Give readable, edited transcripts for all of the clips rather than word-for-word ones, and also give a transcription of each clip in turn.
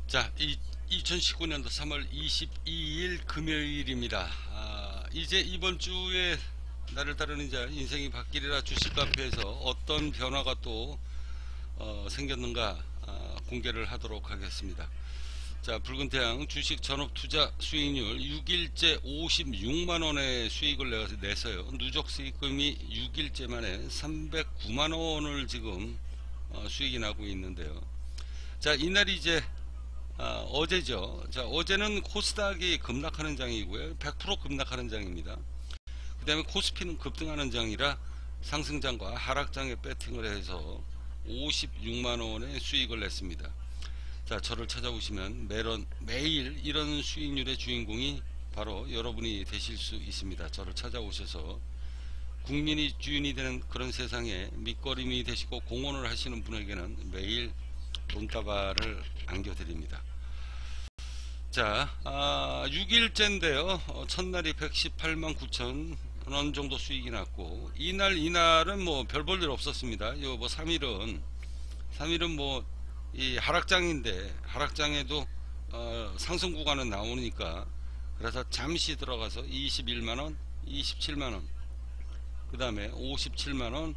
자, 2019년도 3월 22일 금요일입니다. 이제 이번 주에 나를 따르는 자 인생이 바뀌리라 주식 카페에서 어떤 변화가 또 생겼는가 공개를 하도록 하겠습니다. 자, 붉은 태양 주식 전업 투자 수익률 6일째 56만원의 수익을 내서요. 누적 수익금이 6일째 만에 309만원을 지금 수익이 나고 있는데요. 자, 이날이 이제 어제죠. 자, 어제는 코스닥이 급락하는 장이고요. 100% 급락하는 장입니다. 그 다음에 코스피는 급등하는 장이라 상승장과 하락장에 배팅을 해서 56만원의 수익을 냈습니다. 자, 저를 찾아오시면 매일 이런 수익률의 주인공이 바로 여러분이 되실 수 있습니다. 저를 찾아오셔서 국민이 주인이 되는 그런 세상에 밑거름이 되시고 공헌을 하시는 분에게는 매일 돈다발을 안겨드립니다. 자, 6일째인데요. 첫날이 118만 9천 원 정도 수익이 났고, 이날은 뭐 별 볼 일 없었습니다. 요 뭐 3일은 뭐 이 하락장인데, 하락장에도 상승 구간은 나오니까, 그래서 잠시 들어가서 21만원, 27만원, 그 다음에 57만원,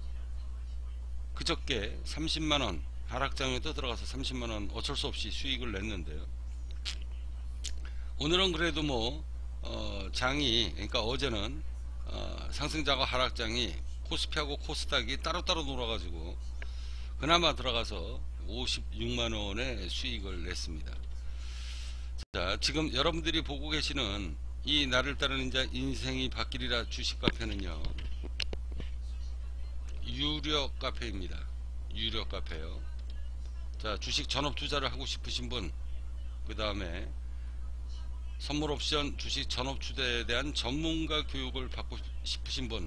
그저께 30만원, 하락장에도 들어가서 30만원 어쩔 수 없이 수익을 냈는데요. 오늘은 그래도 뭐 장이, 그러니까 어제는 상승장과 하락장이 코스피하고 코스닥이 따로따로 놀아가지고 그나마 들어가서 56만원의 수익을 냈습니다. 자, 지금 여러분들이 보고 계시는 이 나를 따르는 자 인생이 바뀌리라 주식 카페는요, 유료 카페입니다. 유료 카페요. 자, 주식 전업 투자를 하고 싶으신 분, 그 다음에 선물 옵션 주식 전업 투자에 대한 전문가 교육을 받고 싶으신 분,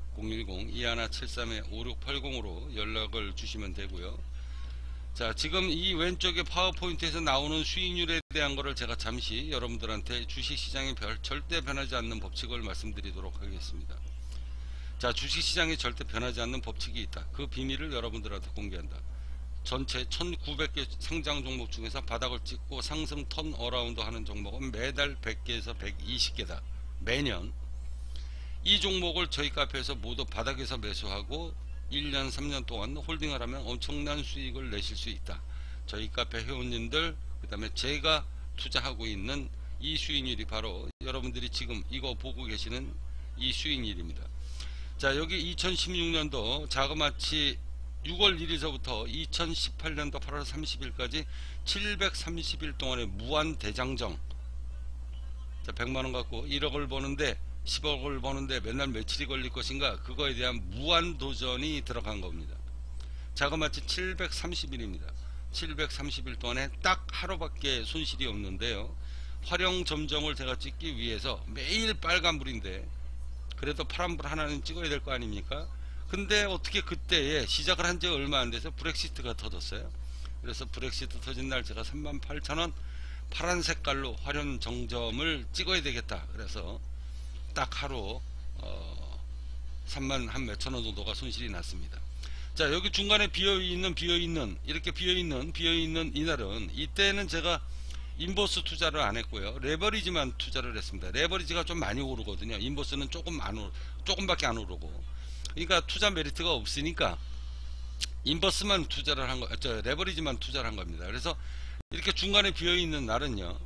010-2173-5680으로 연락을 주시면 되고요. 자, 지금 이 왼쪽에 파워포인트에서 나오는 수익률에 대한 거를 제가 잠시 여러분들한테 주식시장이 절대 변하지 않는 법칙을 말씀드리도록 하겠습니다. 자, 주식시장이 절대 변하지 않는 법칙이 있다. 그 비밀을 여러분들한테 공개한다. 전체 1900개 상장 종목 중에서 바닥을 찍고 상승 턴 어라운드 하는 종목은 매달 100개에서 120개다. 매년 이 종목을 저희 카페에서 모두 바닥에서 매수하고 1년 3년 동안 홀딩을 하면 엄청난 수익을 내실 수 있다. 저희 카페 회원님들, 그 다음에 제가 투자하고 있는 이 수익률이 바로 여러분들이 지금 이거 보고 계시는 이 수익률입니다. 자, 여기 2016년도 자그마치 6월 1일서부터 2018년도 8월 30일까지 730일 동안의 무한 대장정. 자, 100만원 갖고 1억을 버는데 10억을 버는데 맨날 며칠이 걸릴 것인가, 그거에 대한 무한 도전이 들어간 겁니다. 자그마치 730일입니다 730일 동안에 딱 하루밖에 손실이 없는데요. 활용 점정을 제가 찍기 위해서 매일 빨간불인데 그래도 파란불 하나는 찍어야 될 거 아닙니까? 근데 어떻게 그때에 시작을 한 지 얼마 안 돼서 브렉시트가 터졌어요. 그래서 브렉시트 터진 날 제가 38,000원 파란 색깔로 활용 정점을 찍어야 되겠다. 그래서 딱 하루 3만 한 몇천원 정도가 손실이 났습니다. 자, 여기 중간에 이렇게 비어있는 이날은, 이때는 제가 인버스 투자를 안 했고요. 레버리지만 투자를 했습니다. 레버리지가 좀 많이 오르거든요. 인버스는 조금밖에 안 오르고. 그러니까 투자 메리트가 없으니까 인버스만 투자를 한 거, 레버리지만 투자를 한 겁니다. 그래서 이렇게 중간에 비어있는 날은요,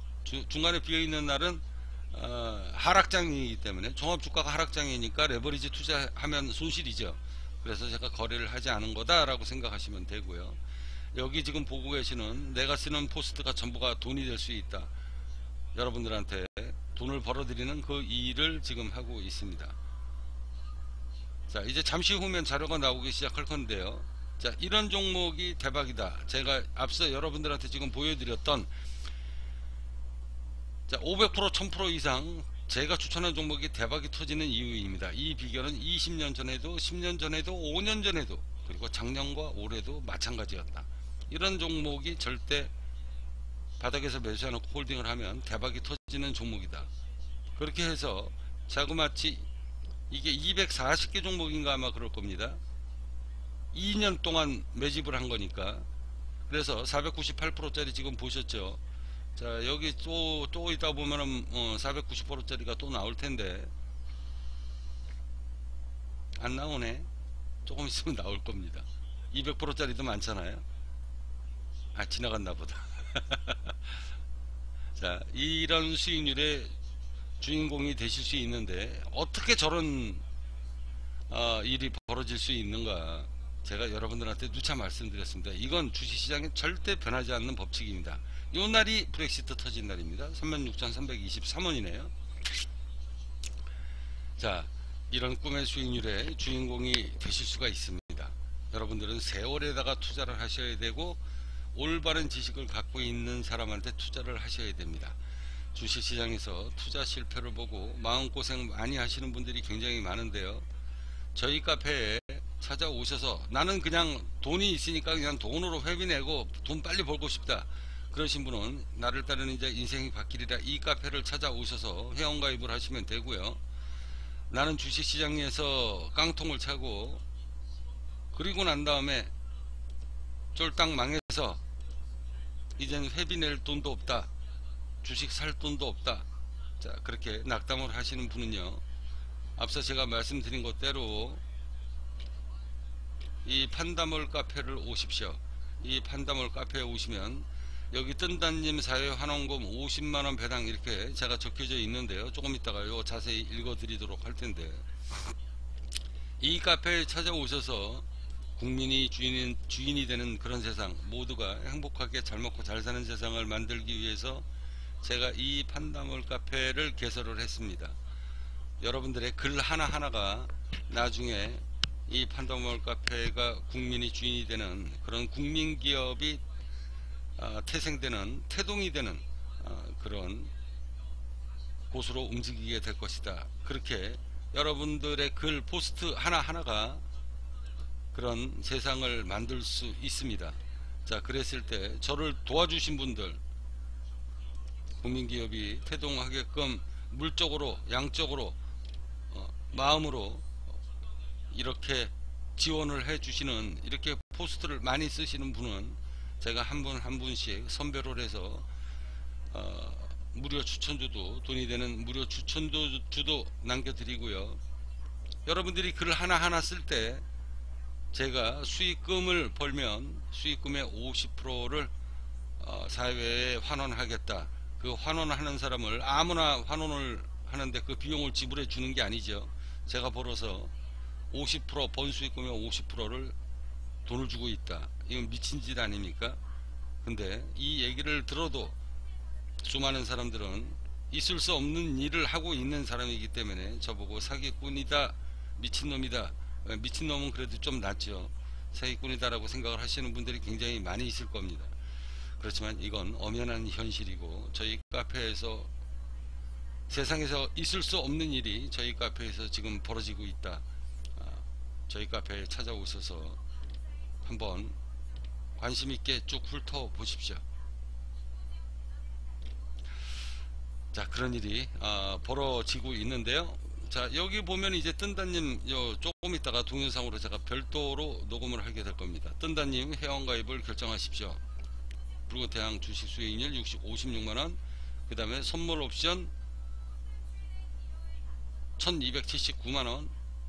하락장이기 때문에, 종합주가가 하락장이니까 레버리지 투자하면 손실이죠. 그래서 제가 거래를 하지 않은 거다라고 생각하시면 되고요. 여기 지금 보고 계시는 내가 쓰는 포스트가 전부가 돈이 될 수 있다. 여러분들한테 돈을 벌어들이는 그 일을 지금 하고 있습니다. 자, 이제 잠시 후면 자료가 나오기 시작할 건데요. 자, 이런 종목이 대박이다. 제가 앞서 여러분들한테 지금 보여드렸던, 자, 500% 1000% 이상 제가 추천한 종목이 대박이 터지는 이유입니다. 이 비결은 20년 전에도 10년 전에도 5년 전에도 그리고 작년과 올해도 마찬가지였다. 이런 종목이 절대 바닥에서 매수해놓고 홀딩을 하면 대박이 터지는 종목이다. 그렇게 해서 자그마치 이게 240개 종목인가 아마 그럴 겁니다. 2년 동안 매집을 한 거니까. 그래서 498%짜리 지금 보셨죠. 자, 여기 또 있다 보면은 490%짜리가 또 나올 텐데 안 나오네. 조금 있으면 나올 겁니다. 200%짜리도 많잖아요. 아, 지나갔나 보다. 자, 이런 수익률의 주인공이 되실 수 있는데 어떻게 저런 일이 벌어질 수 있는가, 제가 여러분들한테 누차 말씀드렸습니다. 이건 주식시장에 절대 변하지 않는 법칙입니다. 요 날이 브렉시트 터진 날입니다. 36,323원이네요. 자, 이런 꿈의 수익률의 주인공이 되실 수가 있습니다. 여러분들은 세월에다가 투자를 하셔야 되고 올바른 지식을 갖고 있는 사람한테 투자를 하셔야 됩니다. 주식시장에서 투자 실패를 보고 마음고생 많이 하시는 분들이 굉장히 많은데요. 저희 카페에 찾아오셔서 나는 그냥 돈이 있으니까 그냥 돈으로 회비 내고 돈 빨리 벌고 싶다, 그러신 분은 나를 따르는 이제 인생이 바뀌리라 이 카페를 찾아오셔서 회원가입을 하시면 되고요. 나는 주식시장에서 깡통을 차고 그리고 난 다음에 쫄딱 망해서 이젠 회비 낼 돈도 없다, 주식 살 돈도 없다, 자, 그렇게 낙담을 하시는 분은요, 앞서 제가 말씀드린 것대로 이 판다몰 카페를 오십시오. 이 판다몰 카페에 오시면 여기 뜬다님 사회 환원금 50만원 배당 이렇게 제가 적혀져 있는데요. 조금 있다가요 자세히 읽어 드리도록 할 텐데, 이 카페에 찾아오셔서 국민이 주인이 되는 그런 세상, 모두가 행복하게 잘 먹고 잘 사는 세상을 만들기 위해서 제가 이 판다몰 카페를 개설을 했습니다. 여러분들의 글 하나하나가 나중에 이 판다몰 카페가 국민이 주인이 되는 그런 국민기업이 태생되는, 태동이 되는 그런 곳으로 움직이게 될 것이다. 그렇게 여러분들의 글 포스트 하나하나가 그런 세상을 만들 수 있습니다. 자, 그랬을 때 저를 도와주신 분들, 국민기업이 태동하게끔 물적으로 양적으로 마음으로 이렇게 지원을 해 주시는, 이렇게 포스트를 많이 쓰시는 분은 제가 한 분 한 분씩 선별을 해서 무료 추천주도, 돈이 되는 무료 추천주도 남겨드리고요. 여러분들이 글 하나하나 쓸 때 제가 수익금을 벌면 수익금의 50%를 사회에 환원하겠다. 그 환원하는 사람을 아무나 환원을 하는데 그 비용을 지불해 주는 게 아니죠. 제가 벌어서 50%, 번 수익금의 50%를 돈을 주고 있다. 이건 미친 짓 아닙니까? 근데 이 얘기를 들어도 수많은 사람들은 있을 수 없는 일을 하고 있는 사람이기 때문에 저보고 사기꾼이다, 미친놈이다, 미친놈은 그래도 좀 낫죠. 사기꾼이다 라고 생각을 하시는 분들이 굉장히 많이 있을 겁니다. 그렇지만 이건 엄연한 현실이고, 저희 카페에서 세상에서 있을 수 없는 일이 저희 카페에서 지금 벌어지고 있다. 저희 카페에 찾아오셔서 한번 관심 있게 쭉 훑어 보십시오. 자, 그런 일이 벌어지고 있는데요. 자, 여기 보면 이제 뜬다님 조금 있다가 동영상으로 제가 별도로 녹음을 하게 될 겁니다. 뜬다님 회원가입을 결정하십시오. 붉은태양 주식 수익률 56만원, 그 다음에 선물 옵션 1279만원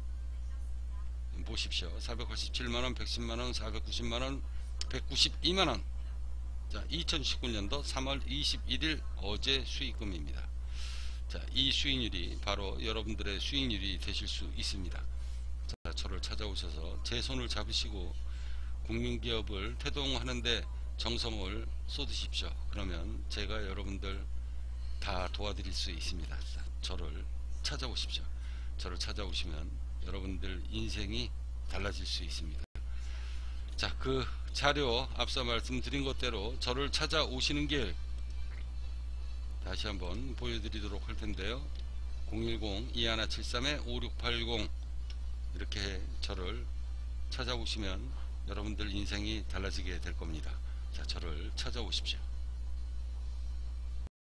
보십시오. 487만원, 110만원, 490만원, 192만원. 자, 2019년도 3월 21일 어제 수익금입니다. 자, 이 수익률이 바로 여러분들의 수익률이 되실 수 있습니다. 자, 저를 찾아오셔서 제 손을 잡으시고 국민기업을 태동하는데 정성을 쏟으십시오. 그러면 제가 여러분들 다 도와드릴 수 있습니다. 자, 저를 찾아오십시오. 저를 찾아오시면 여러분들 인생이 달라질 수 있습니다. 자, 그 자료 앞서 말씀드린 것대로 저를 찾아오시는 길 다시 한번 보여드리도록 할 텐데요. 010-2173-5680 이렇게 저를 찾아오시면 여러분들 인생이 달라지게 될 겁니다. 자, 저를 찾아오십시오.